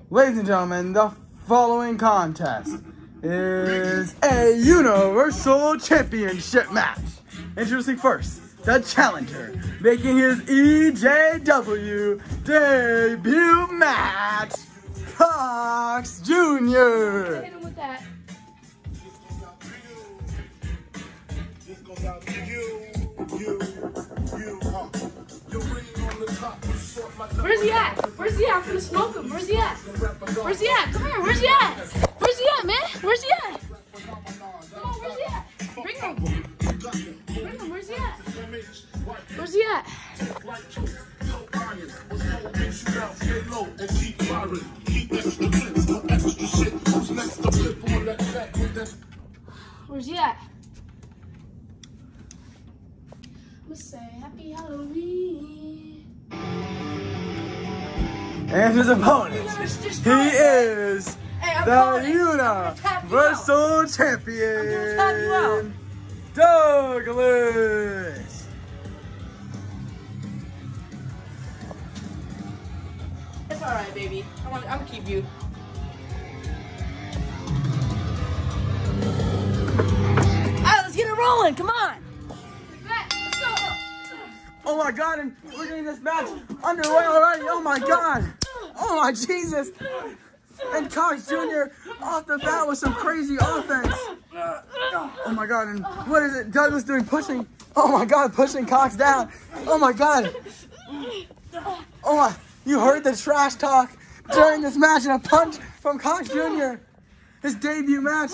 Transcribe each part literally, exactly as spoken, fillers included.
Ladies and gentlemen, the following contest is a Universal Championship match. Introducing first, the challenger, making his E J W debut match, Cox Junior Hit him with that. Where's he at? Where's he at? I'm gonna smoke him. Where's he at? Where's he at? Come here. Where's he at? Where's he at, man? Where's he at? Come on, where's he at? Bring him. Bring him. Where's he at? Where's he at? Where's he at? I'm gonna say Happy Halloween. And his opponent, he is hey, the Universal Champion, Douglas. It's alright, baby. I'm gonna, I'm gonna keep you. Alright, let's get it rolling. Come on. Let's go. Oh my God, and we're getting this match underway already. Oh my God. Oh my Jesus. And Cox Junior off the bat with some crazy offense. Oh my God, and what is it? Douglas doing pushing. Oh my God, pushing Cox down. Oh my God. Oh my, you heard the trash talk during this match and a punch from Cox Junior His debut match.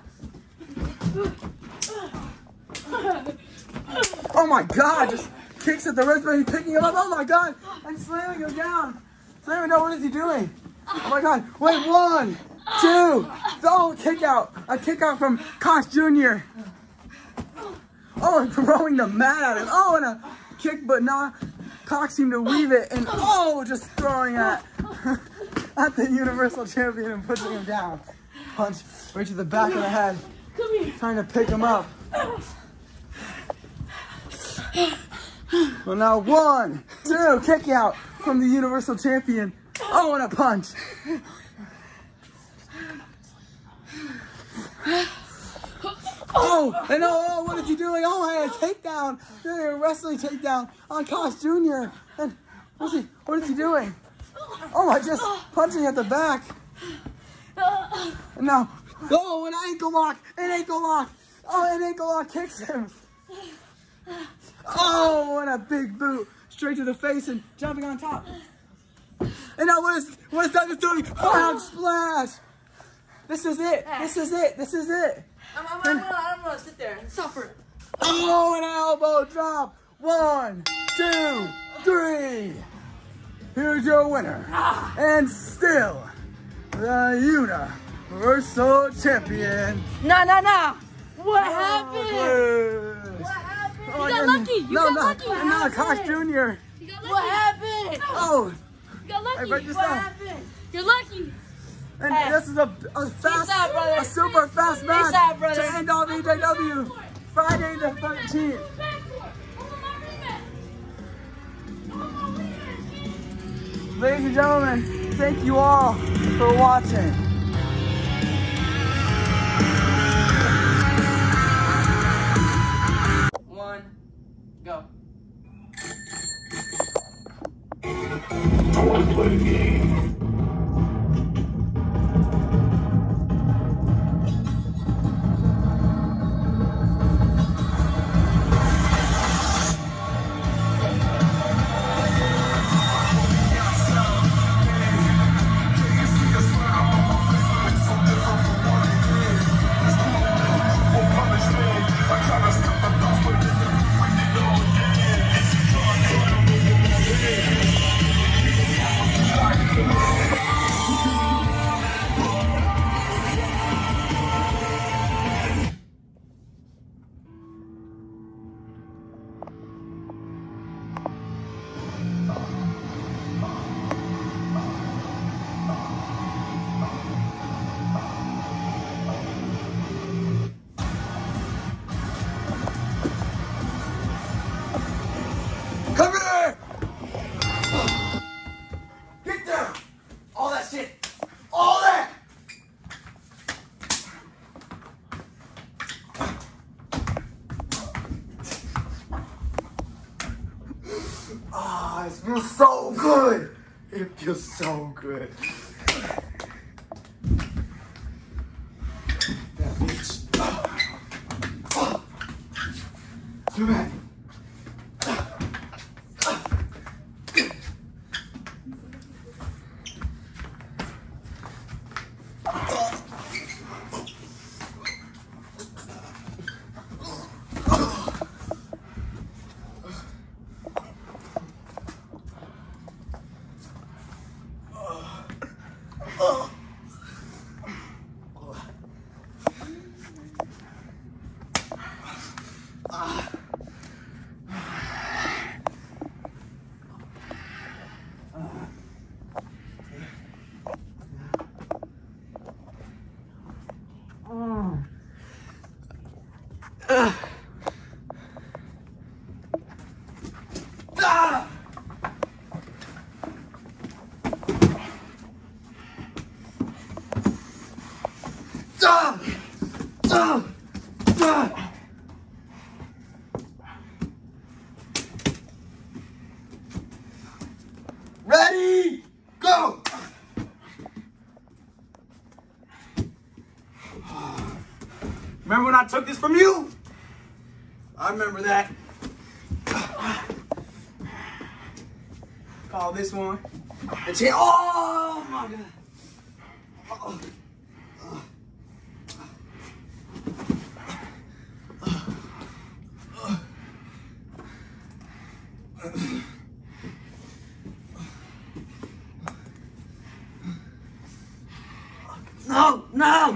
Oh my God, just kicks at the wrist, but he's picking him up. Oh my God, and slamming him down. Slamming down, what is he doing? Oh my God, wait, one, two, oh, kick out. A kick out from Cox Junior Oh, and throwing the mat at him. Oh, and a kick, but not. Cox seemed to weave it, and oh, just throwing at, at the Universal Champion and pushing him down. Punch right to the back of the head. Trying to pick him up. Well, now one, two, kick out from the Universal Champion. Oh, and a punch. Oh, and oh, oh, what is he doing? Oh, and a takedown. Doing a wrestling takedown on Cox Junior And what's he, what is he doing? Oh, my, just punching at the back. And now, oh, an ankle lock, an ankle lock. Oh, an ankle lock kicks him. Oh, and a big boot straight to the face and jumping on top. And now what is what is Douglas doing? Frog splash. This is it. This is it. This is it. I'm, I'm, I'm, gonna, I'm gonna sit there and suffer. Oh, an elbow drop. One, two, three. Here's your winner. And still the Universal Champion. No, no, no. What happened? What happened? Oh, you got lucky. You no, got no, lucky. And now Cox Junior You got lucky. What happened? Oh. You got lucky. Hey, break this what down. happened? You're lucky. And hey. this is a, a fast, out, brother. a super fast match out, brother. to end all the E J W. Friday the thirteenth. Ladies and gentlemen, thank you all for watching. One, go. I want to play the game. Yeah. feels so good. That bitch. Too bad. Ready, go! Remember when I took this from you? I remember that. Call this one. And change. Oh my God. Oh. No, no!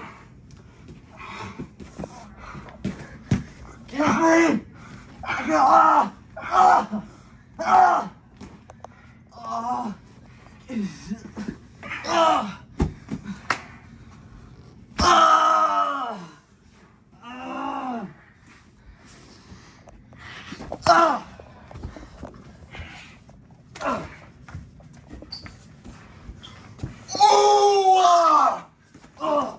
Kill me! Ah! Ah! Ah! Ah! Ah! Ah! Ah! Ah! Oh! Ah! Oh!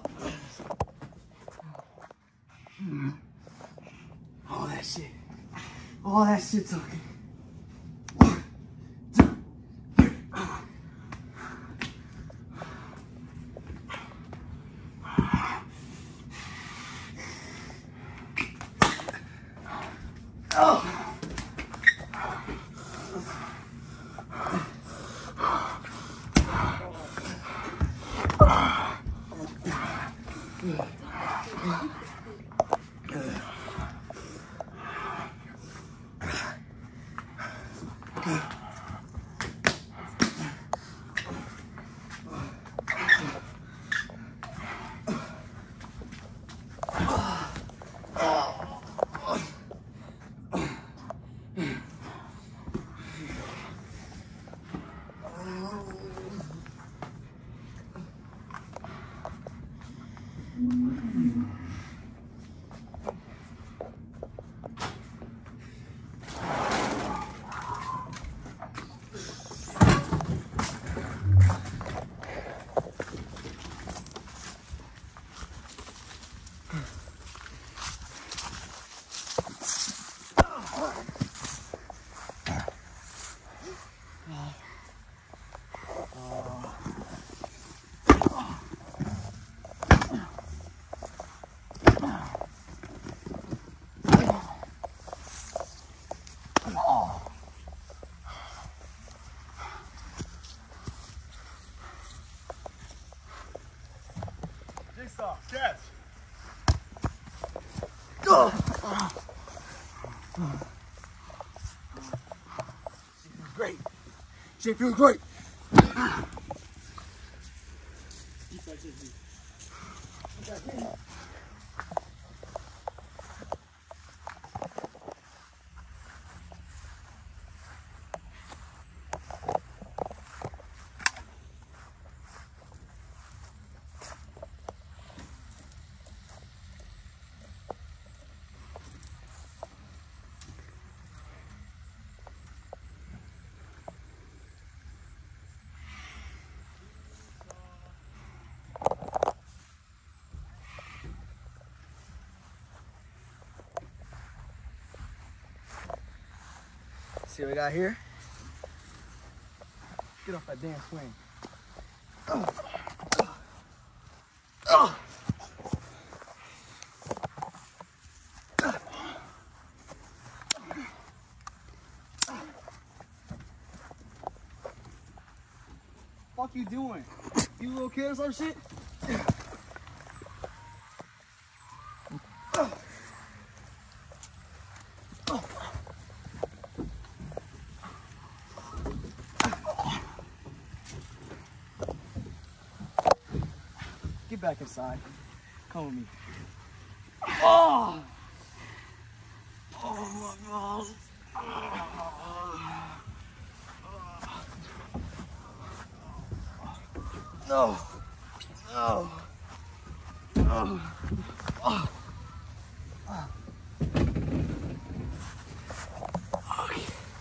All that shit. All that shit's okay. One, two, three. Oh! Jigsaw, catch. Oh. She feels great. She feels great. See what we got here? Get off that damn swing. Fuck you doing? You little kid or some shit? Get back inside. Come with me. Oh! Oh my God. No. No. No. Oh. Okay.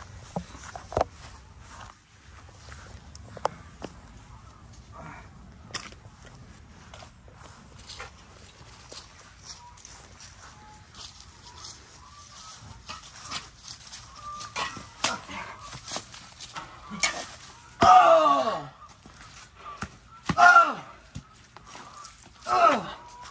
Oh! Oh! Oh!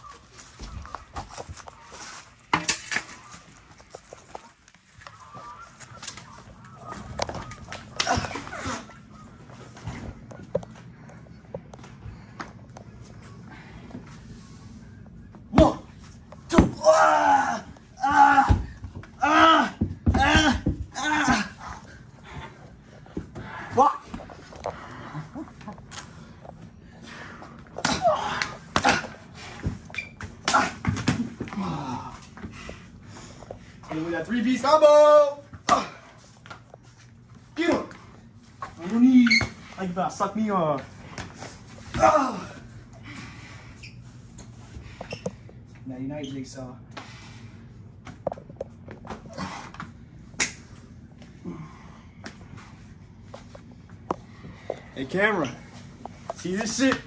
One, two, ah, ah, ah, ah, ah. Fuck. With that three-piece combo. Get him. On your knees. Like that. Suck me off. Ah. Nighty night, Jigsaw. Hey, camera. See this shit?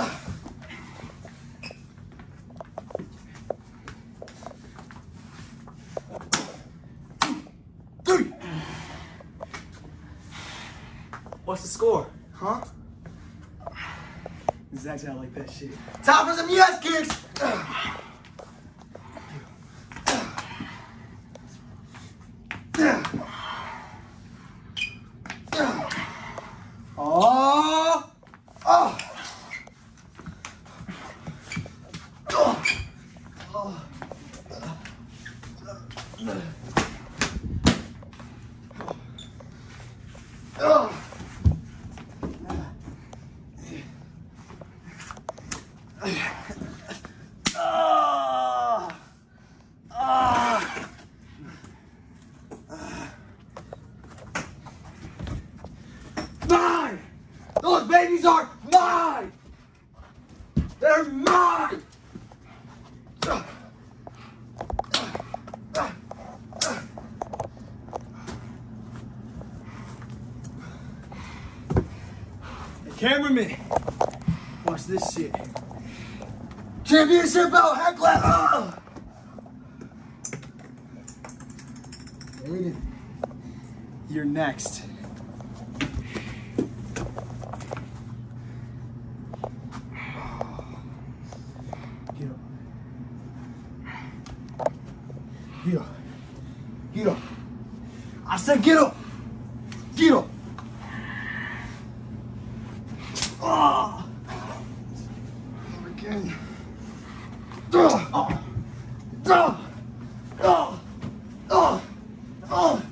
Three. What's the score? Huh? Exactly how I like that shit. Time for some yes kicks! Oh! Oh! Oh! Oh! Oh! Mine! Those babies are mine! They're mine! Hey, cameraman, watch this shit. Championship belt, heckler! Uh. Aiden, you're next. Get up. Get up. Get up. I said get up. Get up. Oh. Again. Oh. Oh. Oh. Oh. Oh. Oh.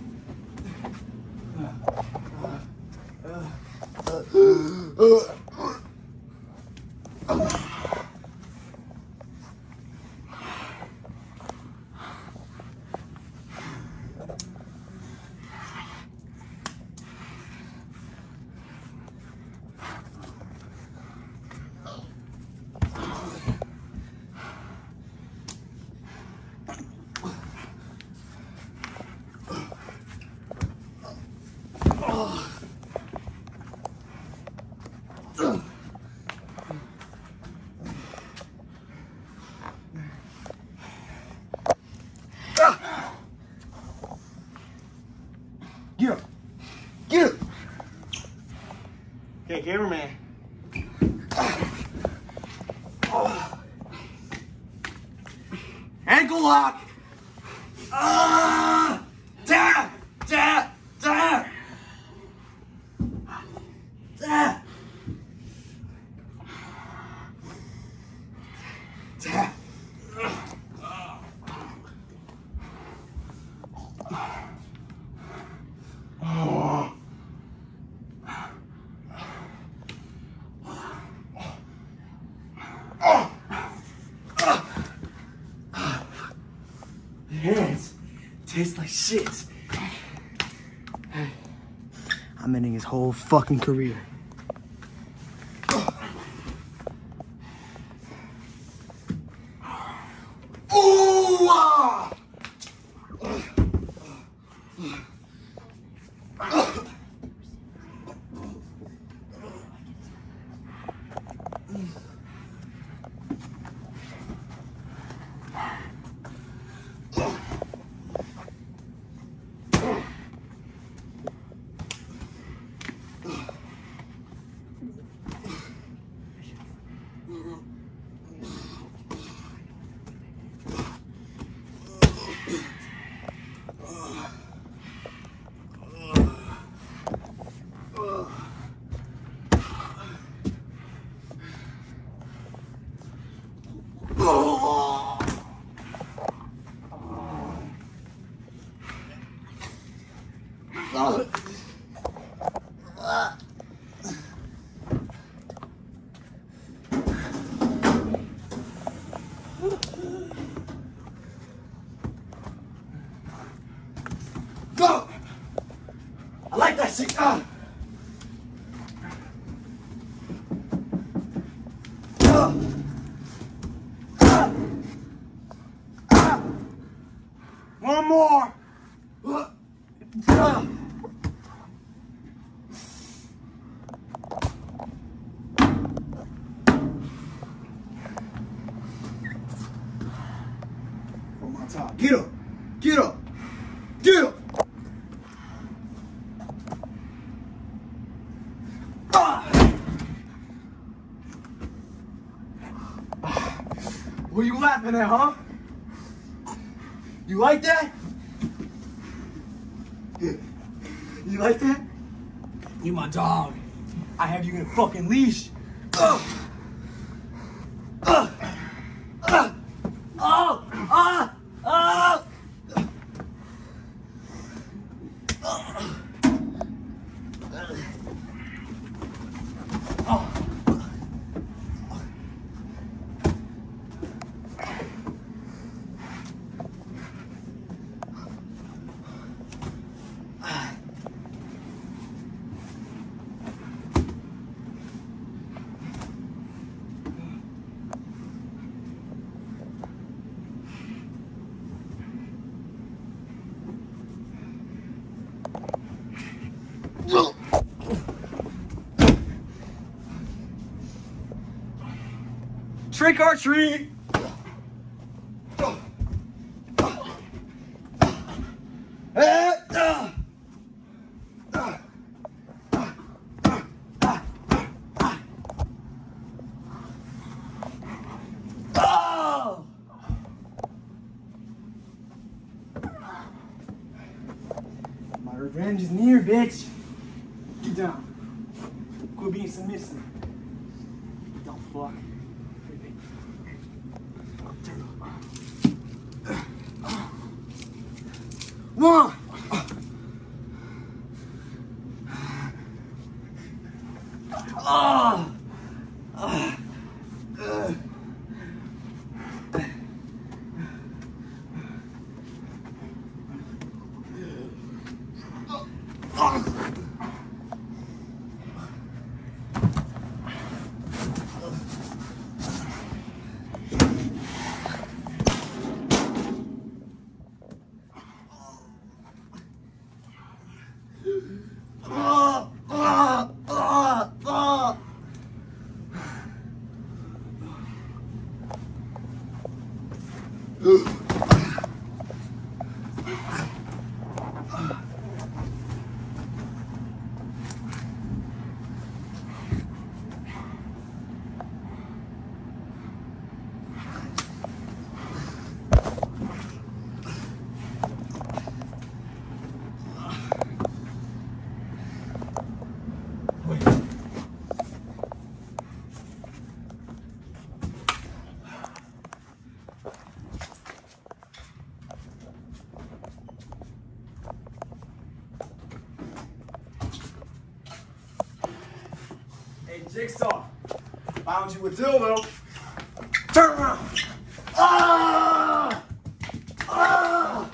Get up. Get up. Okay, cameraman. block. Ah! Da! Da! Da! Da! Da! Oh. Oh. Hands taste like shit. I'm ending his whole fucking career. Ooh! Ah! Go! I like that shit. Ah. Ah. Ah. Ah. One more. Ah. Ah. From my top. Get up. Get up. Get up. What are you laughing at, huh? You like that? You like that? You my dog. I have you in a fucking leash. Ugh. Ugh. Ugh. Oh! Ah! Ah! Oh. Trick or treat! My revenge is near, bitch. Get down. Quit being submissive. Don't fuck. One. Oh. Uh. Uh. Jigsaw. Found you a dildo. Turn around. Ah! Ah!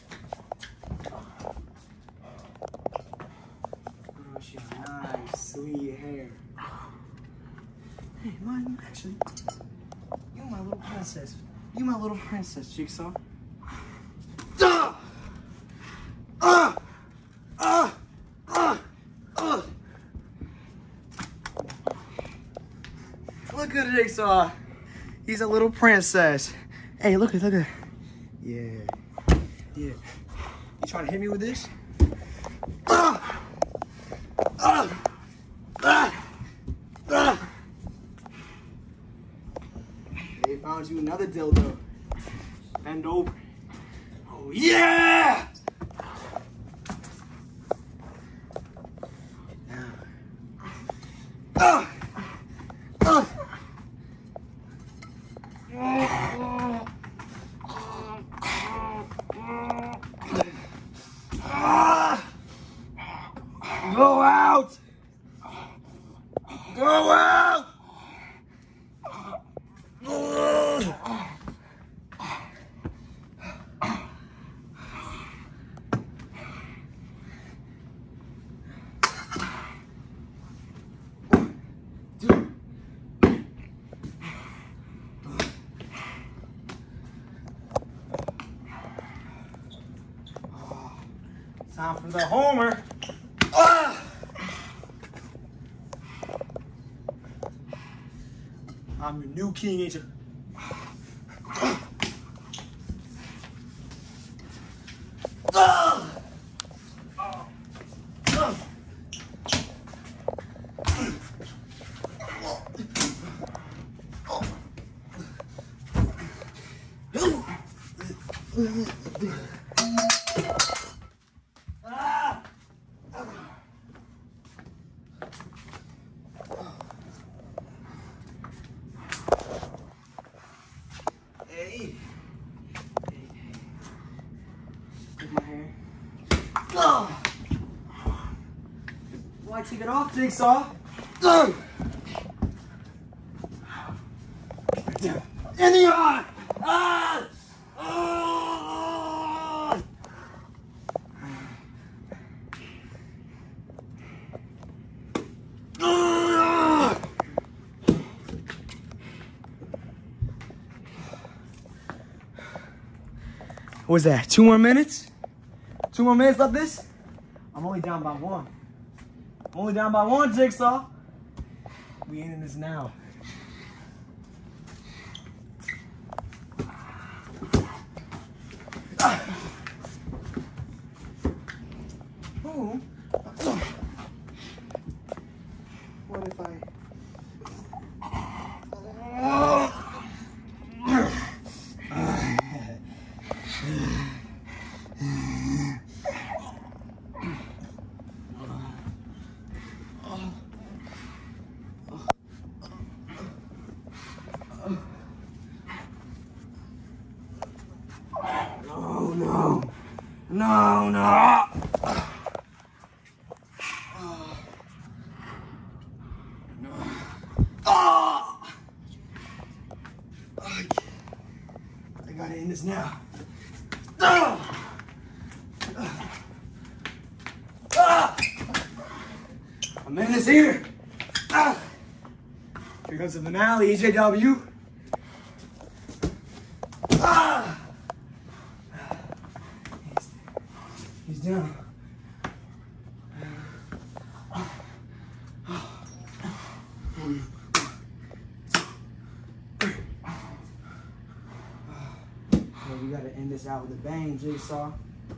Oh, she's nice, sweet hair. Hey, mine, actually, you my little princess. You my little princess, Jigsaw. Ah! Ah! Ah! Ah! Ah! Look at Jigsaw. He's a little princess. Hey, look at, look at. Yeah. Yeah. You trying to hit me with this? Ah! Ah! Ah! Ah! They found you another dildo. Bend over. Oh, yeah! Now. Ah! Ah! Go out! Go out! Time for the homer. Ah! I'm your new king agent. Ah! Hey. Hey. Take my hair. Oh. Why take it off, Jigsaw? Oh. In the eye! Ah! Oh. Oh. What was that? Two more minutes? Two more minutes left this? I'm only down by one. I'm only down by one, Jigsaw. We ending this now. Oh. What if I... No, no, no, no. Oh. I gotta end this now. Oh. Ah. I'm in this here. Ah. Here comes the finale, E J W. Ah. He's, he's down. Well, we gotta end this out with a bang, Jigsaw.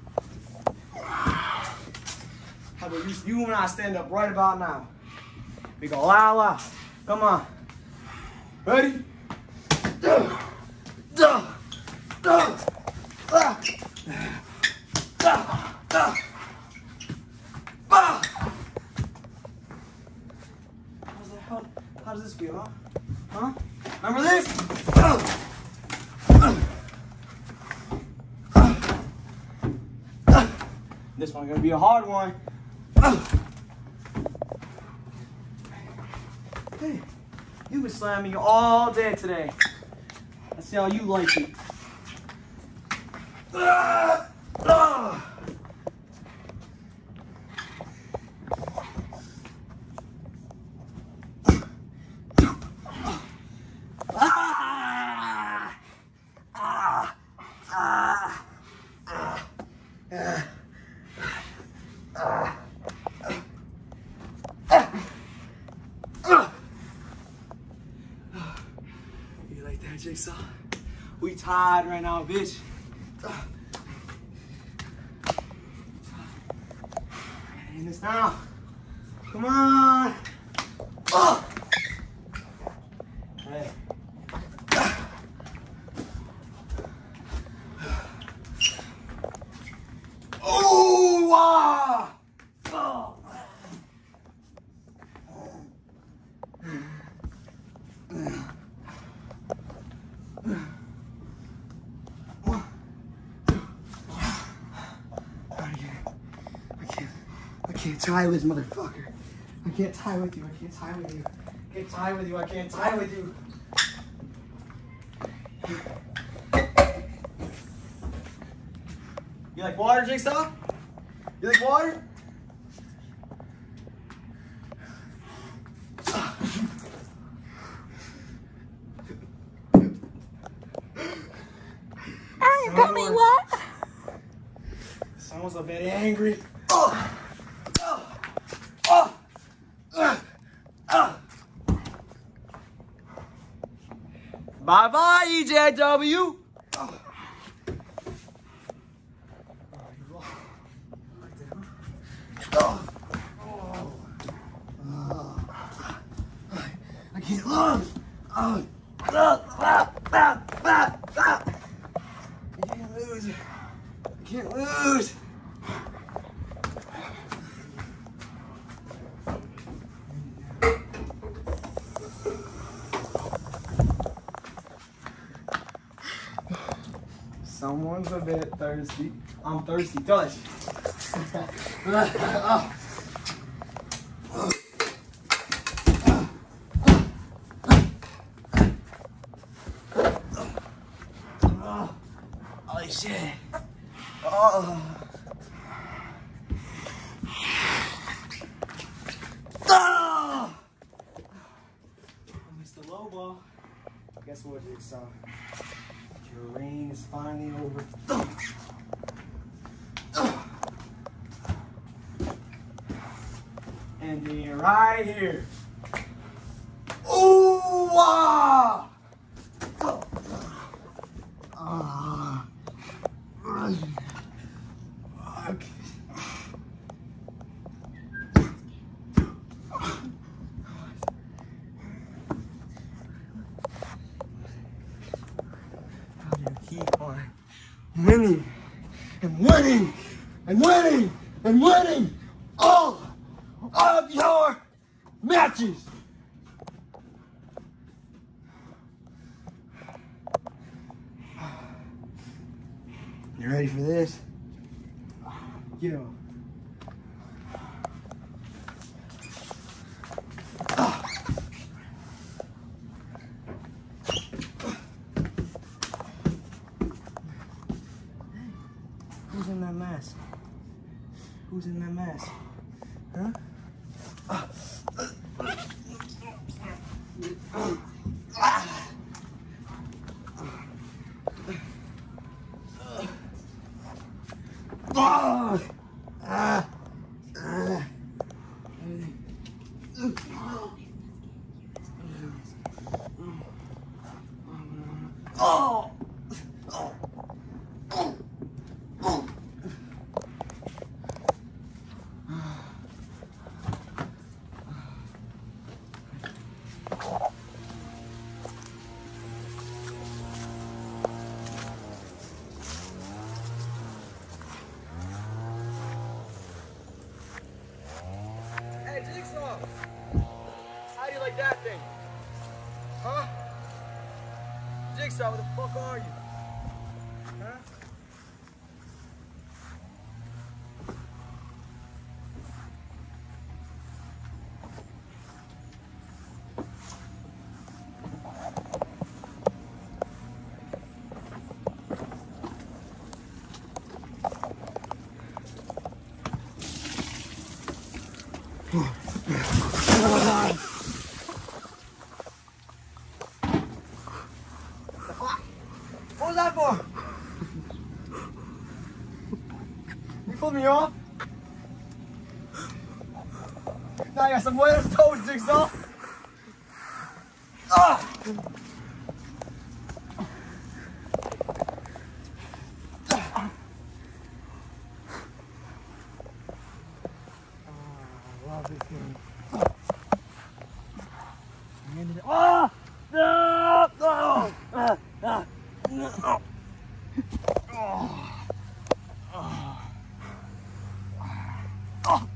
How about you, you and I stand up right about now? We go la la. Come on. Ready? Duh. Duh. Duh. Ah. Ah. Ah. Ah. How's that, how, how does this feel, huh? Huh? Remember this? Oh. This one's gonna be a hard one. Hey, Hey, you've been slamming all day today. Let's see how you like it. Ah! Ah! You like that, Jigsaw? We tied right now, bitch. In this now. Come on. Oh. Hey. Oh, ah. Oh. I can't tie with this motherfucker. I can't tie with you. I can't tie with you. I can't tie with you. I can't tie with you. You like water, Jigsaw? You like water? I got me what? Someone's a bit angry. Oh. Oh. Oh. Uh. Oh. Bye bye, E J W. Oh. Oh. Oh. I can't lose. Oh. Ah, ah, ah, ah, ah. I can't lose. I can't lose. Someone's a bit thirsty. I'm thirsty. Touch. Oh. Oh. Holy shit. Oh. Oh. Mister Lobo. Guess what, Jigsaw? Your reign is finally over. And then right here. Ooh! Ah! Ah. Okay. Keep on winning and winning and winning and winning all of your matches. You ready for this? Yo. Who's in that mask? Who's in that mask? Huh? Ah. Ah. Ah. Oh. Hey, Jigsaw! How do you like that thing? Huh? Jigsaw, where the fuck are you? Huh? for? You flipped me off? Now I got some wet toes, Jigsaw. Ah! Ah! No! No! Ah! Ah! No! Oh! Oh! Oh!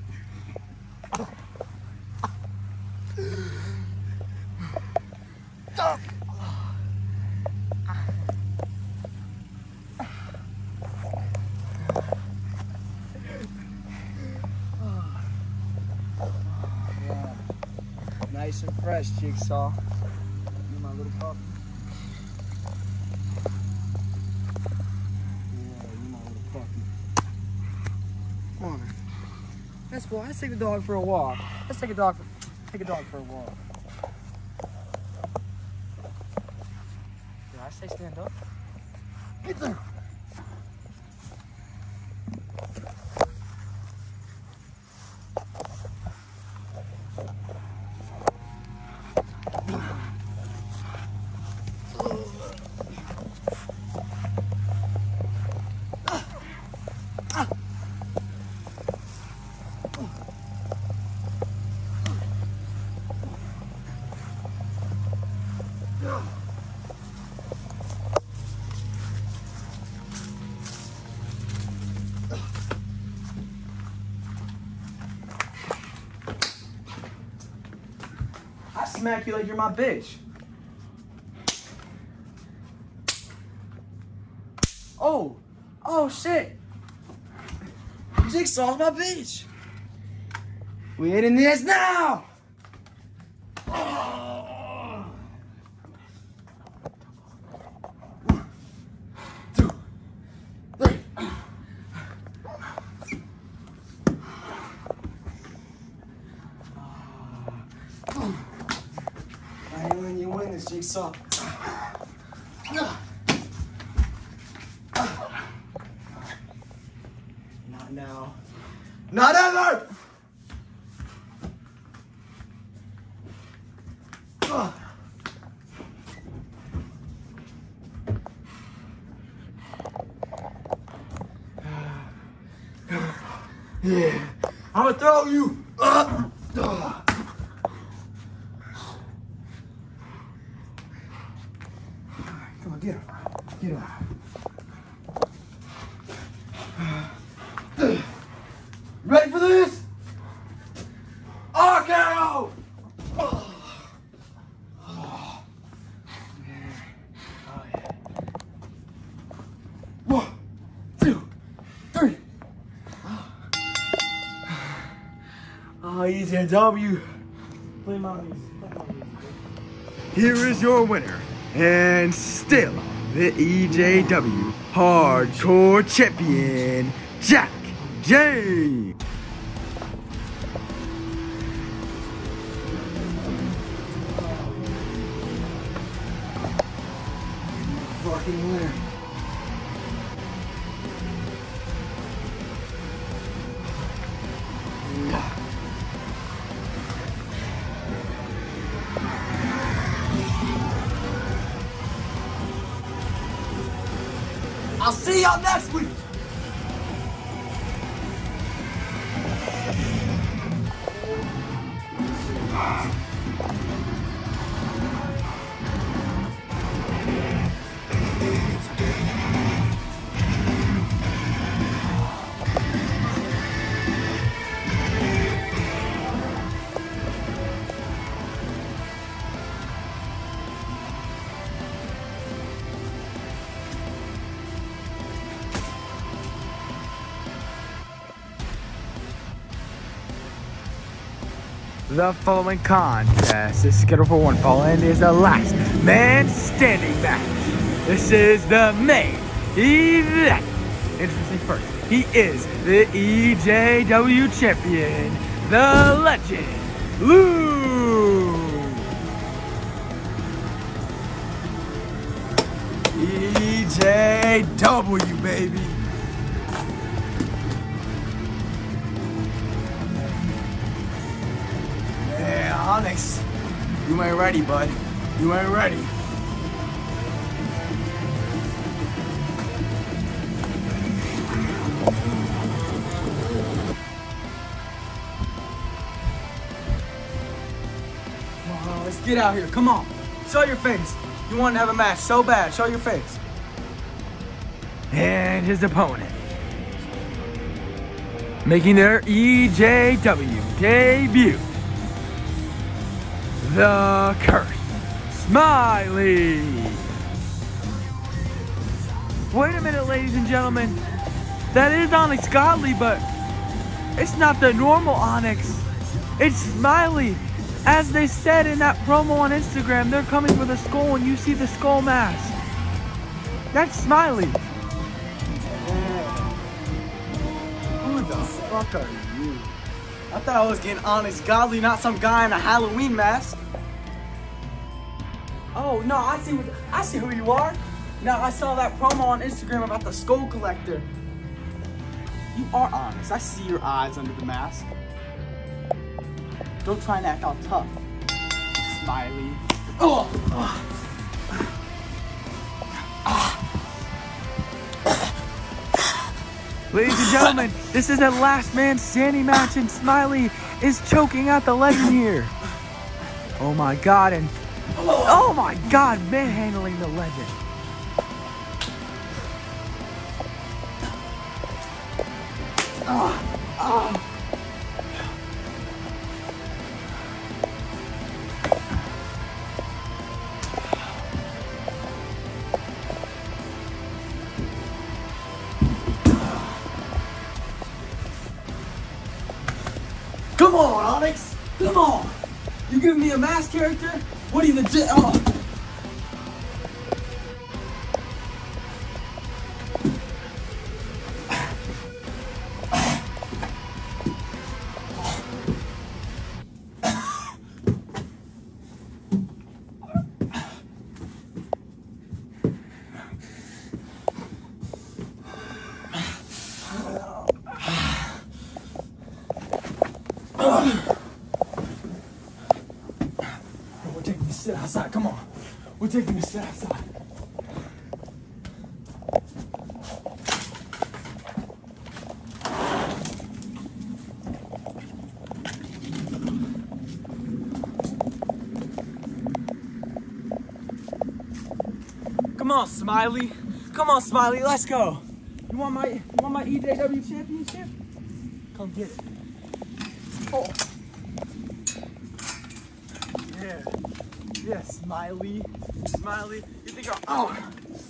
Nice and fresh, Jigsaw. You my little puppy. Yeah, you my little puppy. Come on. Let's go. Let's take the dog for a walk. Let's take a dog for take a dog for a walk. Did I say stand up? Get there. I smack you like you're my bitch. Oh, oh shit. Jigsaw's my bitch. We in this now. Oh. One, two, three. I ain't letting you win this, Jigsaw. Not now. Not ever! Yeah, I'm gonna throw you up. Come on, get him. Get him. Ready for this? R K O! Oh. Oh. Yeah. Oh, yeah. One, two, three. Oh, E J W. Play my music. Play my music. Here is your winner, and still the E J W Hardcore Champion, Jack J. Fucking winner. I'll see y'all next week. The following contest is scheduled for one fall and is the last man standing match. This is the main event. Introducing first, he is the E J W champion, the legend, Lou. E J J W, baby. Yeah, Onyx. You ain't ready, bud. You ain't ready. Oh, let's get out here. Come on. Show your face. You want to have a match so bad. Show your face. And his opponent, making their E J W debut, the Cursed Smiley. Wait a minute, ladies and gentlemen. That is Onyx Godly, but it's not the normal Onyx. It's Smiley. As they said in that promo on Instagram, they're coming for the skull, and you see the skull mask. That's Smiley. Who the fuck are you? I thought I was getting Onyx Godly, not some guy in a Halloween mask. Oh no, I see what I see who you are. Now I saw that promo on Instagram about the skull collector. You are Onyx. I see your eyes under the mask. Don't try and act all tough, Smiley. Oh. Ladies and gentlemen, this is a last man standing match, and Smiley is choking out the legend here. Oh my god, and oh my god, manhandling the legend. Oh. Oh. Come on, Onyx! Come on! You giving me a mask character? What are you legit? Oh. We're taking this shit outside. Come on. We're taking this shit outside. Come on, Smiley. Come on, Smiley. Let's go. You want my you want my E J W championship? Come get it. Oh. Yeah. Yeah, Smiley. Smiley. You think I'll... Oh.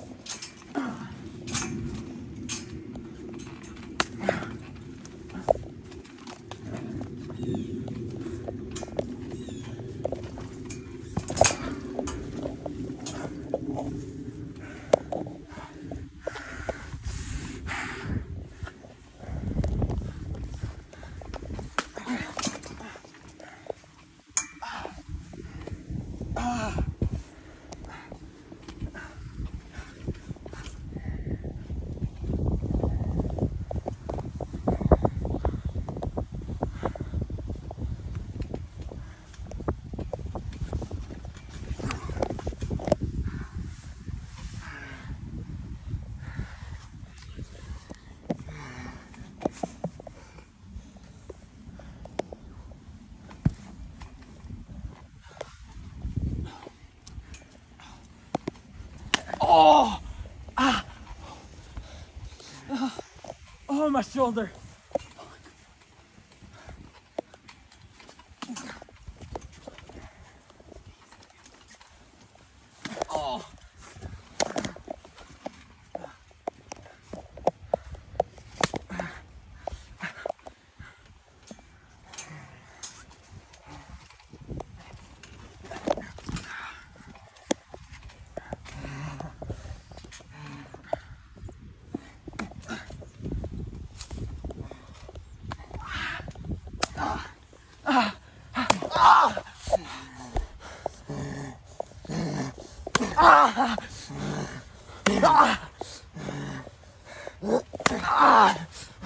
Oh, ah, oh, oh, my shoulder. Oh. Ah! Ah! Ah.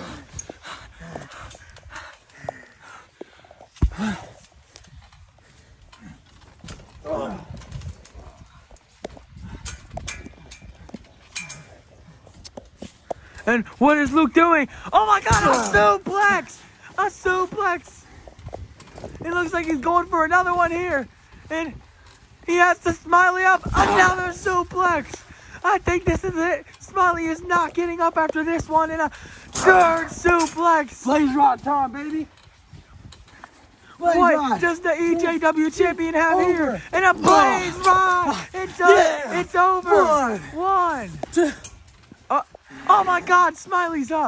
And what is Luke doing? Oh my God, a suplex! A suplex! It looks like he's going for another one here. And he has to Smiley up. Another suplex! I think this is it. Smiley is not getting up after this one. And a third suplex! Blaze Rod time, baby. Blaze What Rod. does the E J W champion have Over. here? And a Blaze Rod! It's, uh, Yeah. it's over! One. One! Two. Uh, oh my God, Smiley's up!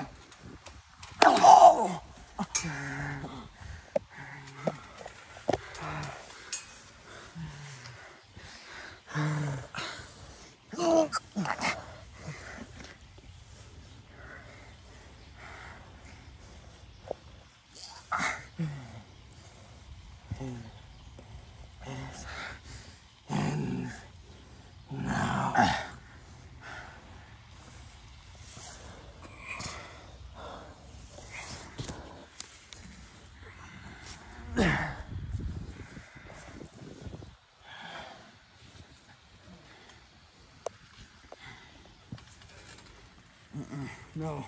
Oh. And now. No.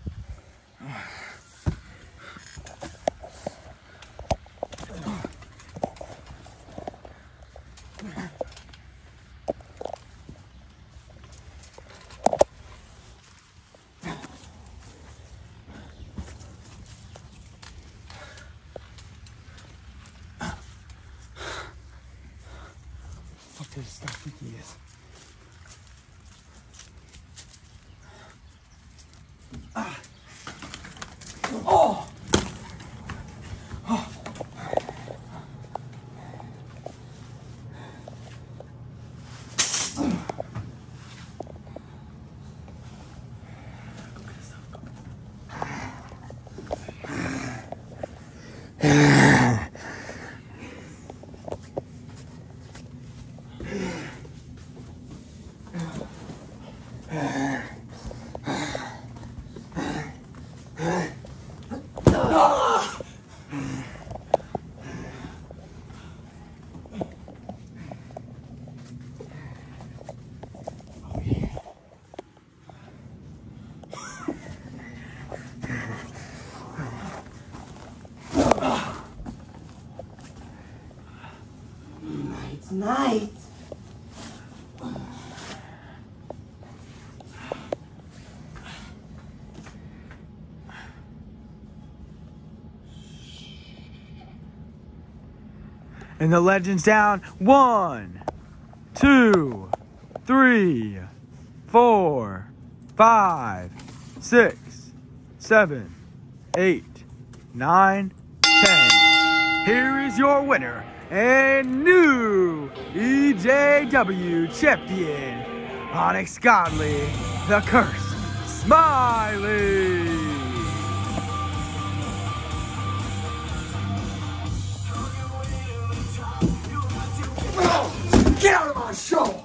Fuck this guy think he is. Ah. Oh! Oh! Night's night. And the legend's down. One, two, three, four, five, six, seven, eight, nine, ten. Here is your winner and new E J W champion, Onyx Godly, the Curse, Smiley. Get out of my show!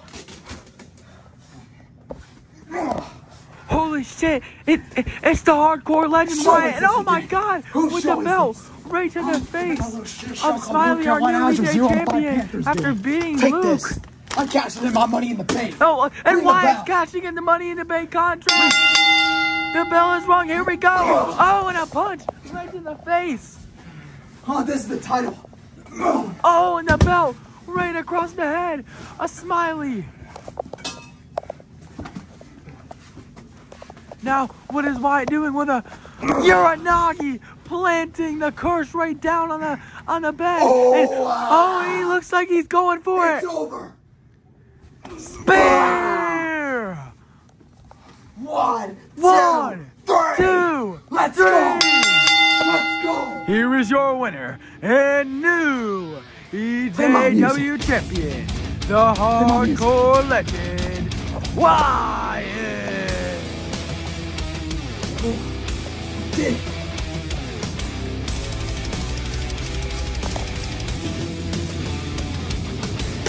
Holy shit! It, it it's the hardcore legend Show Wyatt, us and oh this my again. God, Whose with show the is belt this? right to the face Another shit show of called Smiley, North our Carolina new E Hours of J Zero and Five champion, Panthers, after dude. beating Take Luke. this. I'm cashing in my money in the bank. Oh, and Ring the Wyatt's bell. cashing in the Money in the Bank contract. The bell is rung. Here we go. Oh, and a punch right in the face. Oh, this is the title. Oh, and the belt right across the head. A Smiley. Now, what is Wyatt doing with a Uranagi, planting the curse right down on the on the bed? Oh, And, wow. oh, he looks like he's going for It's it. over. Spear. One, One, two, three. two, Let's three. go. Let's go. Here is your winner and new E J W champion, the hardcore legend, Wyatt. Did.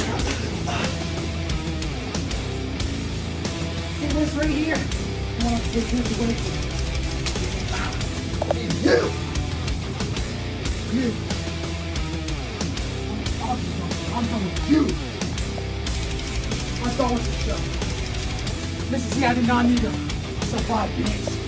See this right here? You wanna Hey, here's the winning team. You! You! I'm, I'm done with you! I'm done with the show. Missus C, I did not need to survive this.